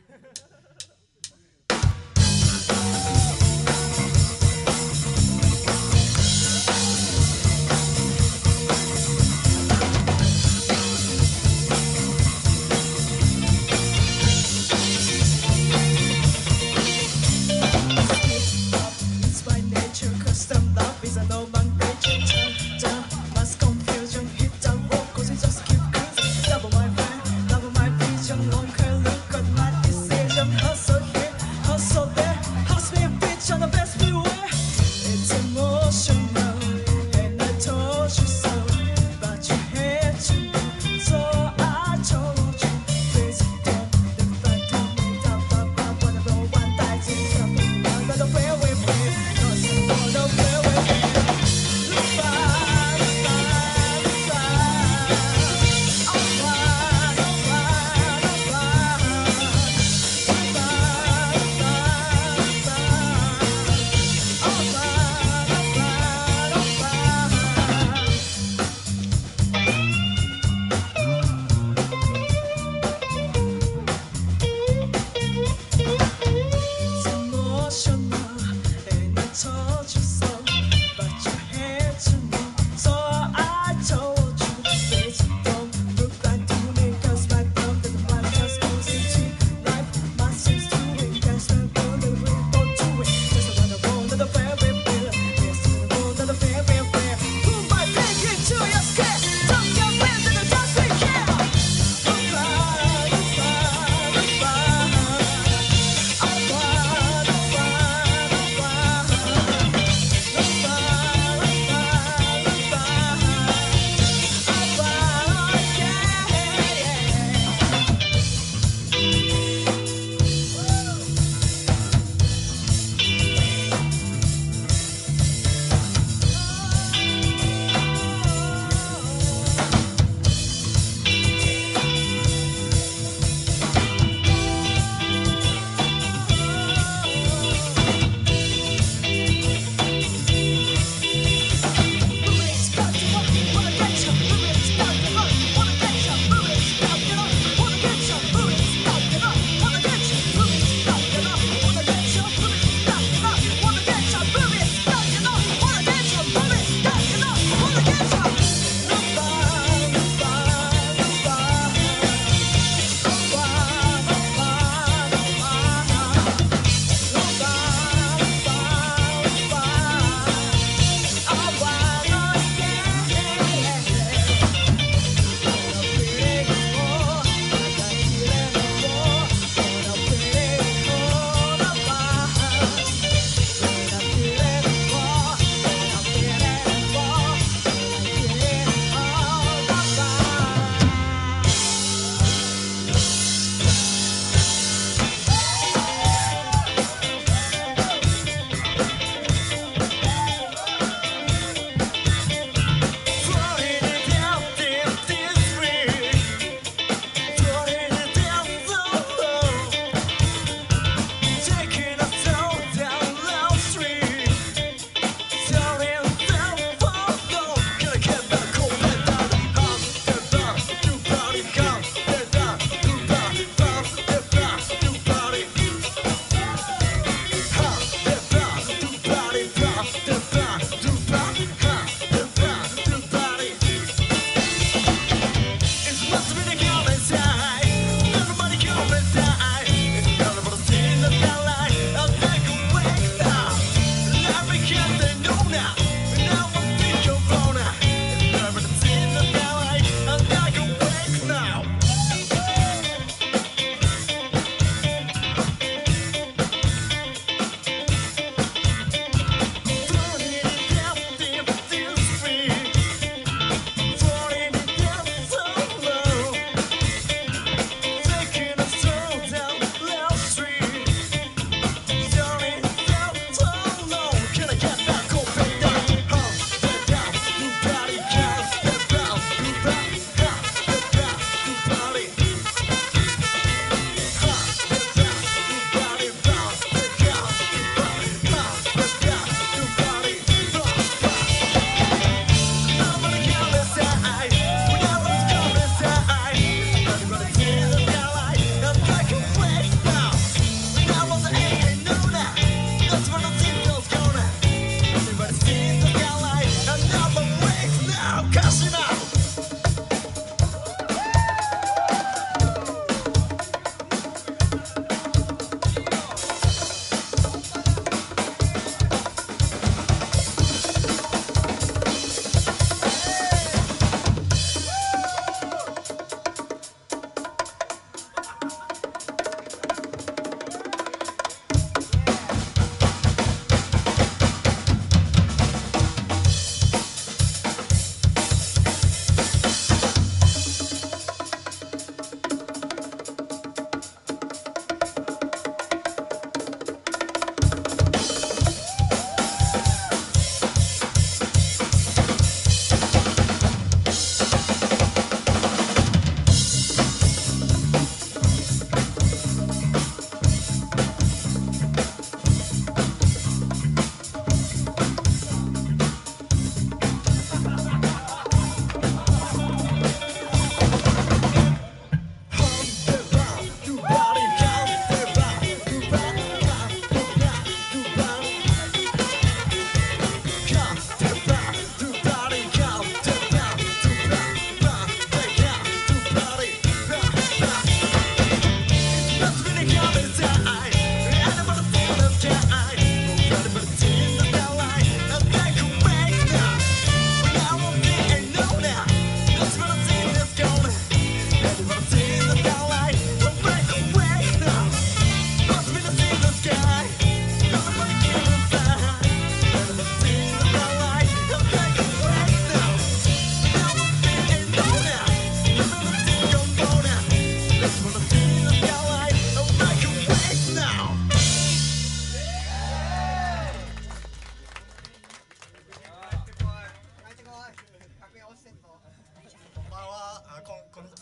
「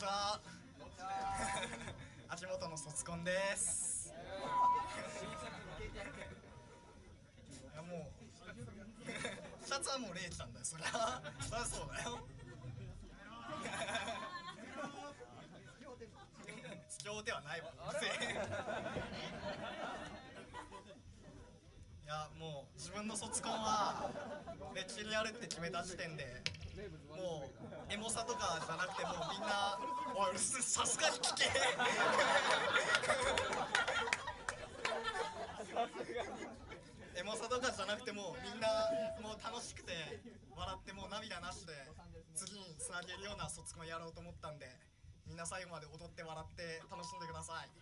は。足元の卒コンです。いやもうシャツはもうレイちゃんだよ。そりゃそうだよ。卑怯ではないわ。いやもう自分の卒コンは歴史にやるって決めた時点でもうエモさとかじゃなくてもうみんな「おいさすがに聞け」エモさとかじゃなくてもみんなもう楽しくて笑ってもう涙なしで次につなげるような卒コンやろうと思ったんで、みんな最後まで踊って笑って楽しんでください。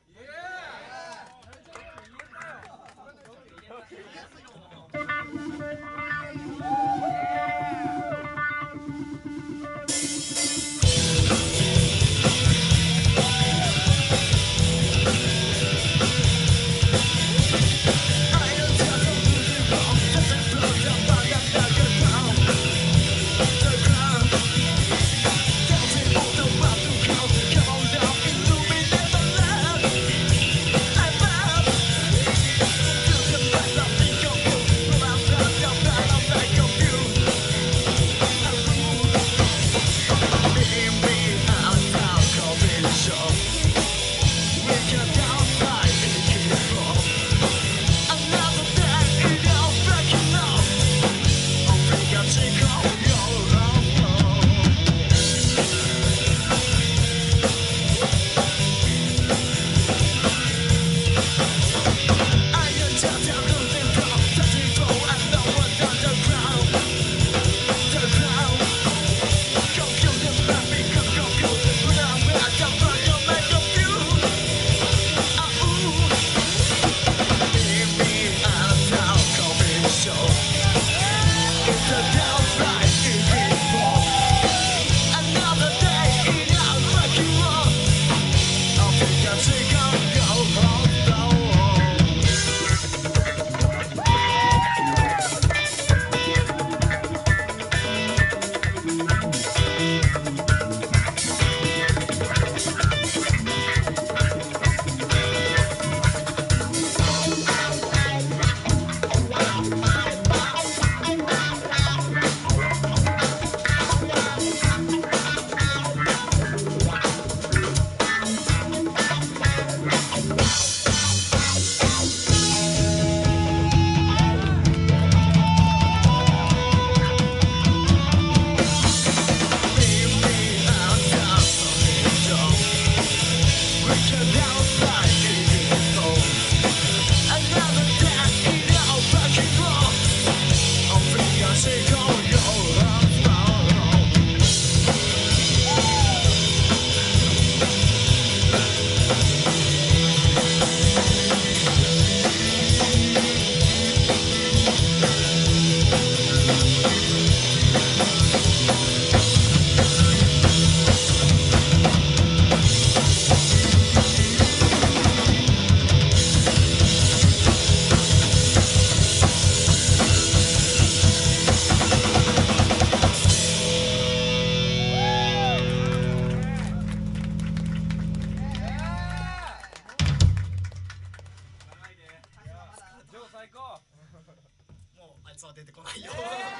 もうあいつは出てこないよ。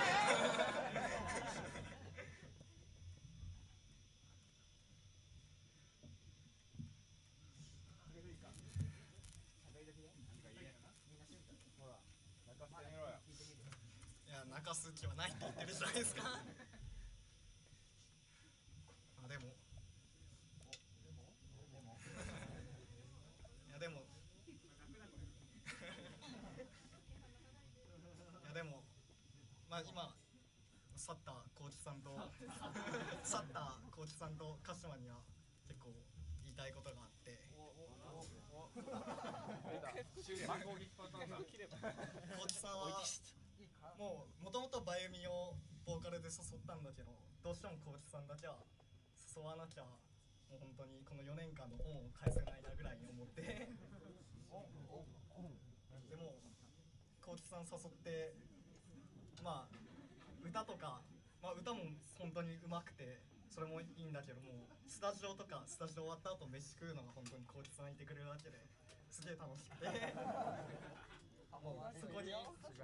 いや泣かす気はないって言ってるじゃないですか。あでもいやでもまあ今去ったコウキさんと鹿島には結構言いたいことがあって、コウキさんはもともとバユミをボーカルで誘ったんだけど、どうしてもコウキさんだけは誘わなきゃもう本当にこの4年間の恩を返せないなぐらいに思ってでもコウキさん誘ってまあ歌とか、まあ、歌も本当に上手くてそれもいいんだけども、スタジオとかスタジオ終わった後飯食うのが本当にコウキさんいてくれるだけですげえ楽しくてもうそこに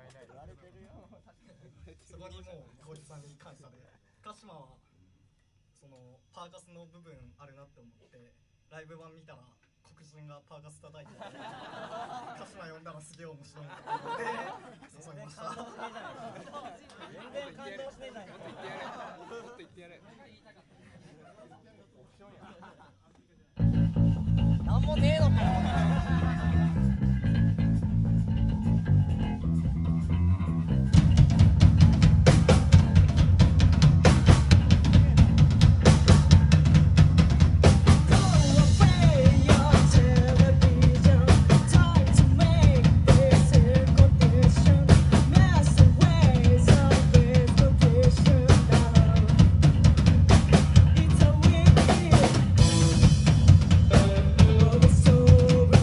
もうコウキさんに感謝で、鹿島はそのパーカスの部分あるなって思って、ライブ版見たら黒人がパーカス叩いてて鹿島呼んだらすげえ面白いなと思って誘いました。 全然感動しねえじゃん。もっと言ってやれ。なんもねえのかよ。 Over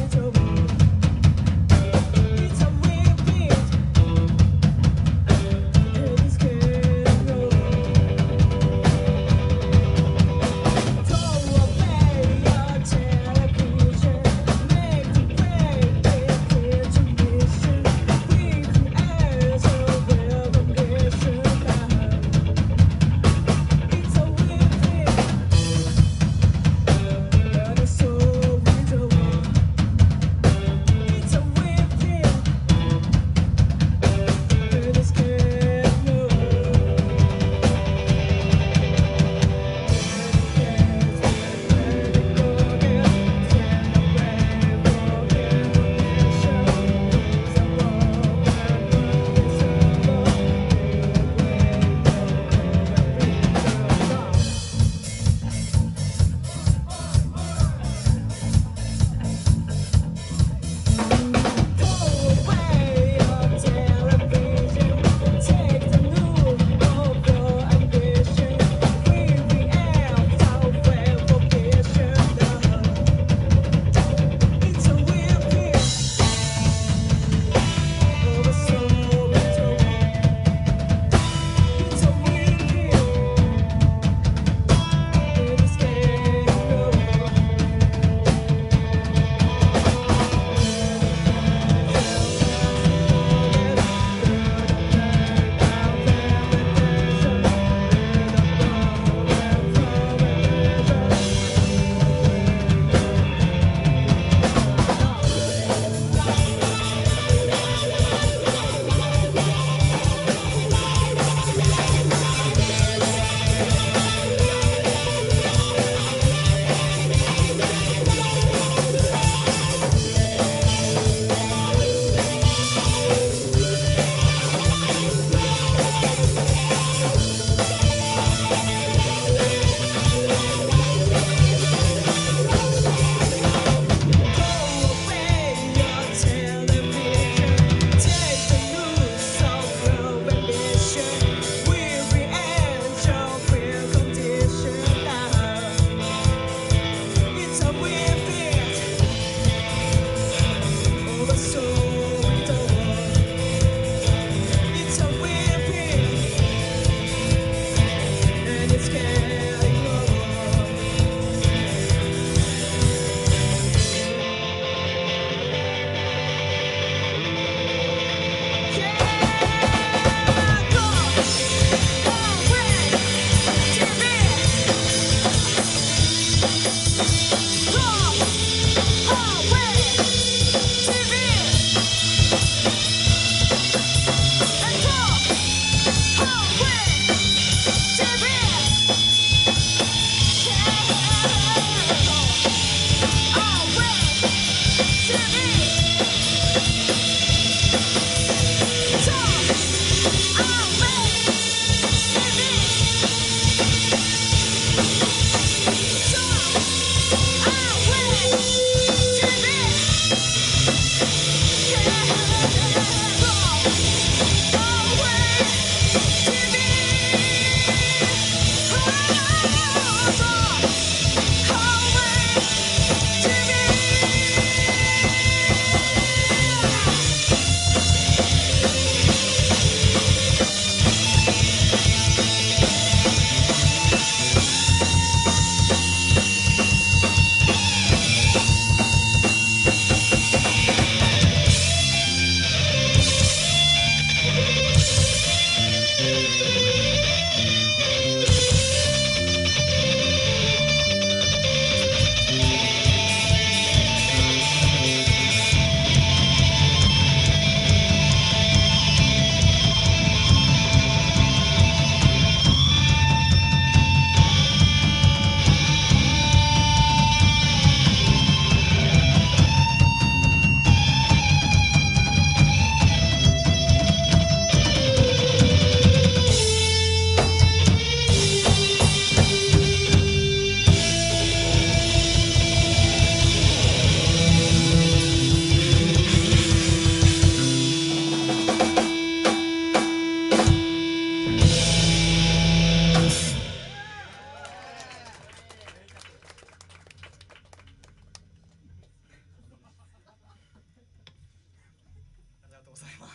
とうございます。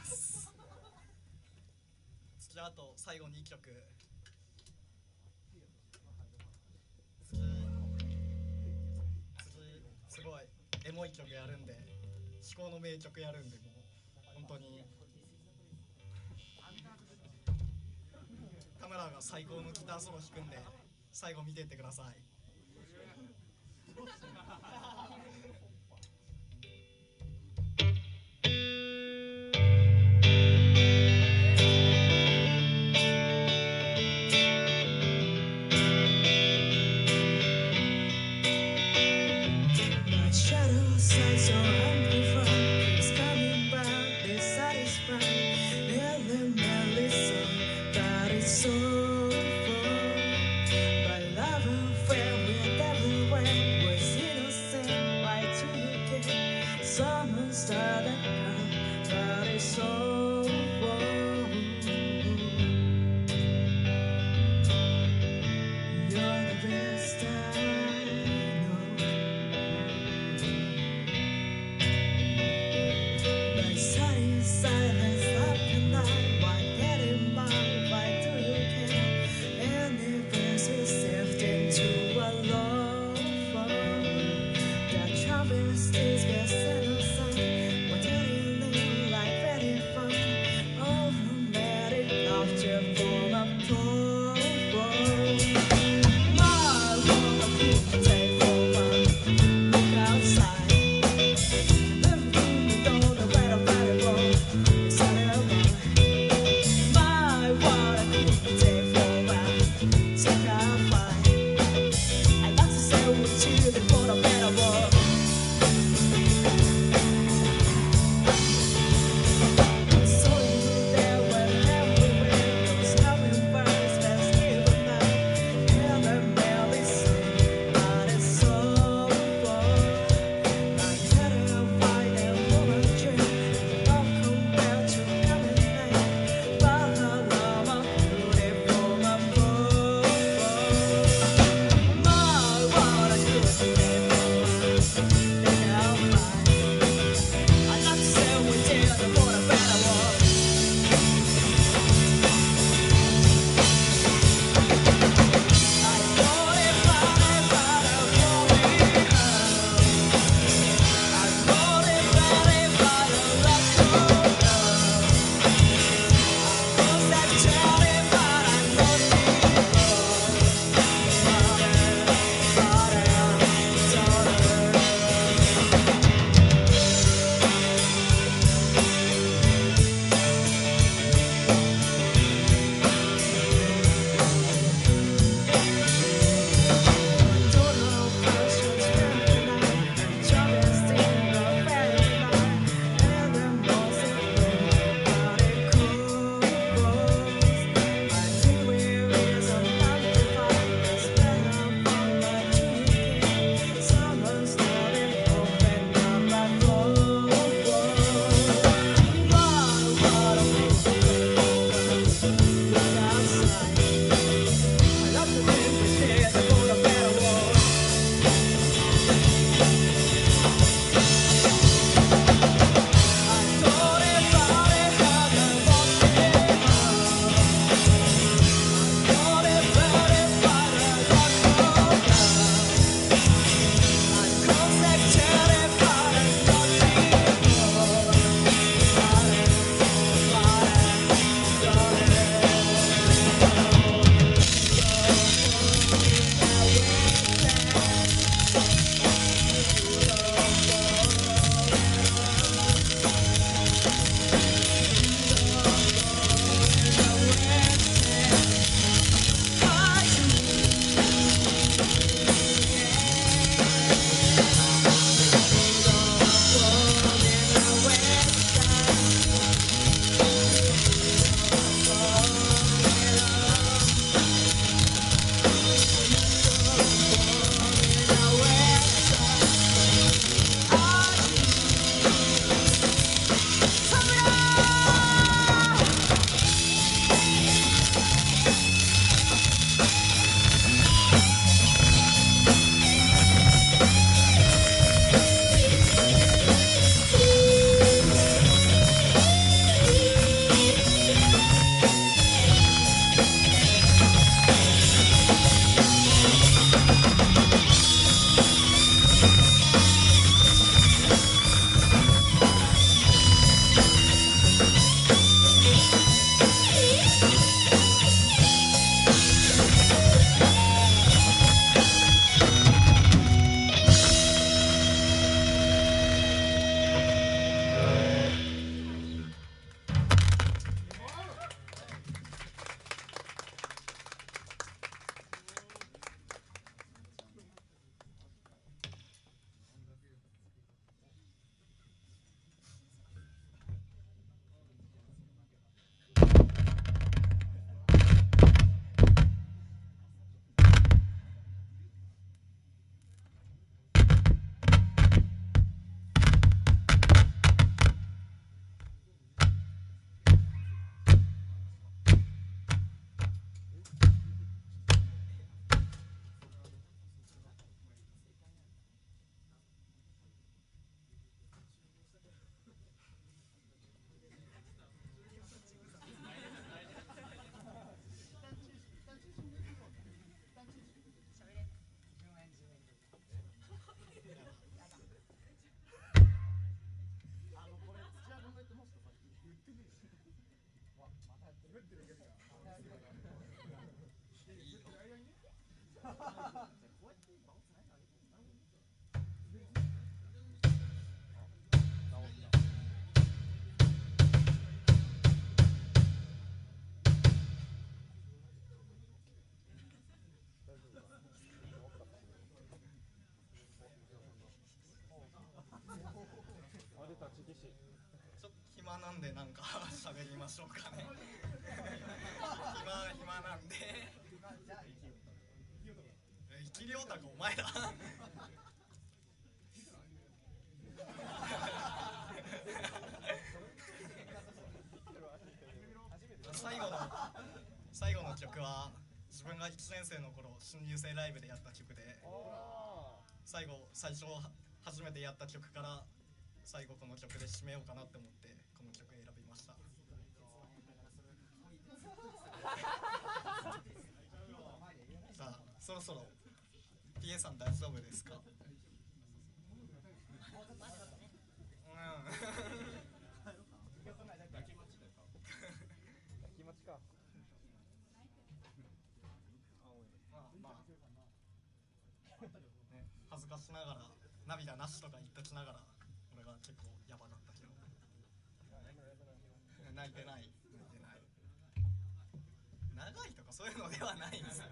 じゃあ、あと最後に1曲。次すごいエモい曲やるんで、至高の名曲やるんで、もう本当に田村が最高のギターソロ弾くんで、最後見ていってください。 ちょっと暇なんでなんか喋りましょうかね暇なんで生きりょうたかお前だ最後の曲は自分が1年生の頃新入生ライブでやった曲で最初初めてやった曲から最後この曲で締めようかなって思ってこの曲選びました。さあそろそろ PA さん大丈夫ですか？恥ずかしながら涙なしとか言っときながら俺が結構ヤバかったけど泣いてない長いとかそういうのではないんですよ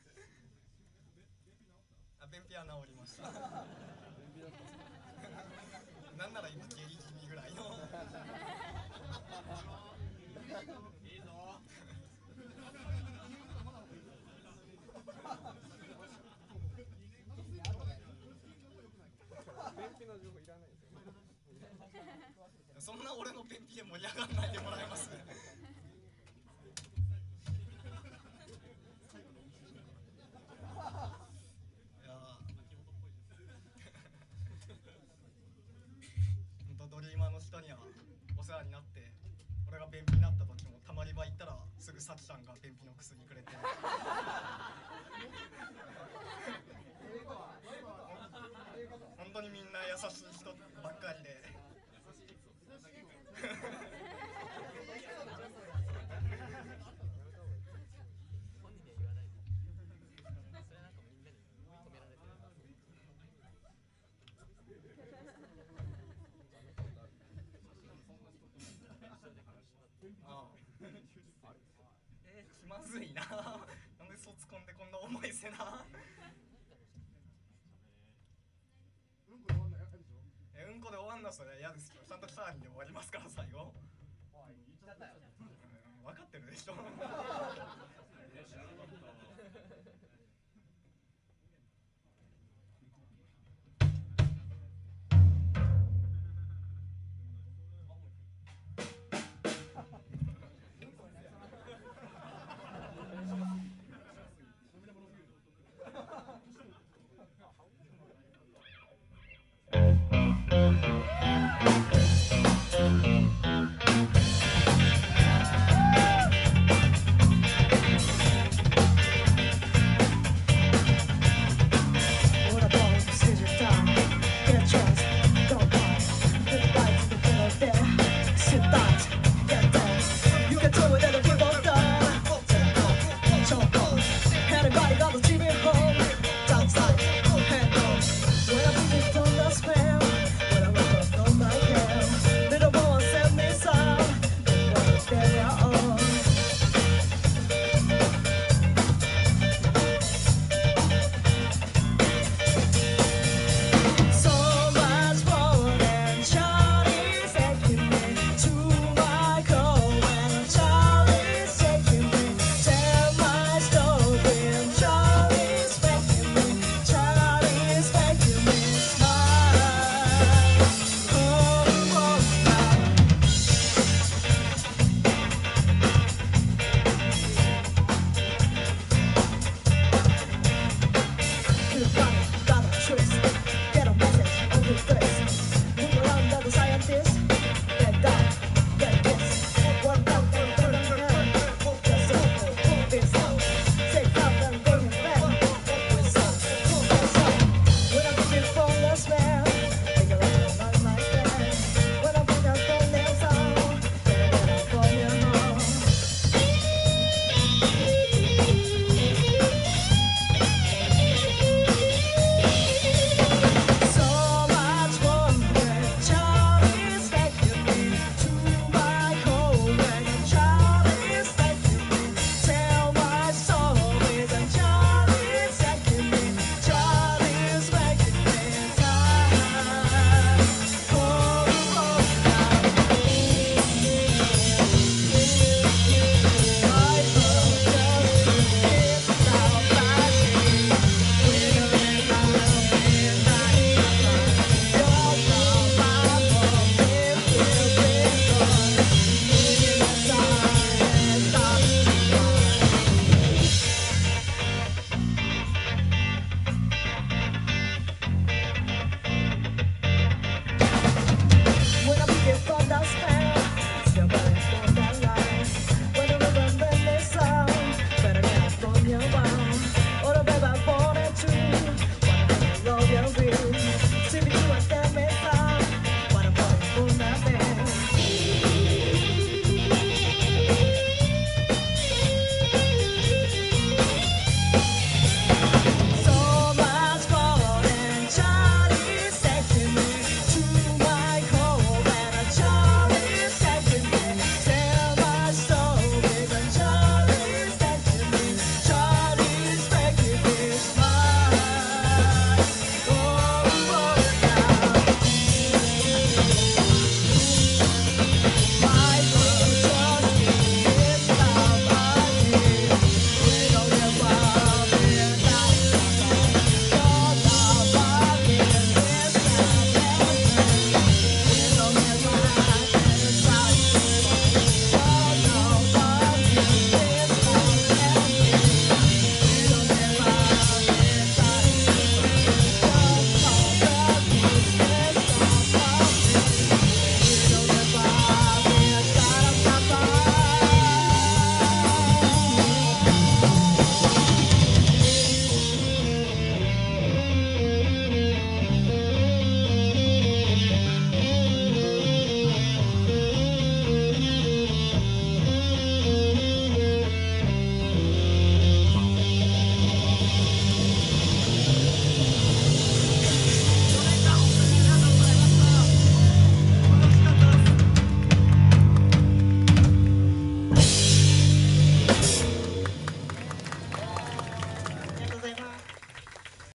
便秘は治りましたなんなら今下痢気味ぐらいのいいぞそんな俺の便秘で盛り上がらないでもらえますドリーマーの人にはお世話になって俺が便秘になった時もたまり場行ったらすぐさきちゃんが便秘の薬くれて本当にみんな優しい人ばっかりで気まずいななんで卒コンでこんな重いせなうんこで終わんのそれ嫌ですよちゃんとシャーリーで終わりますから最後分かってるでしょ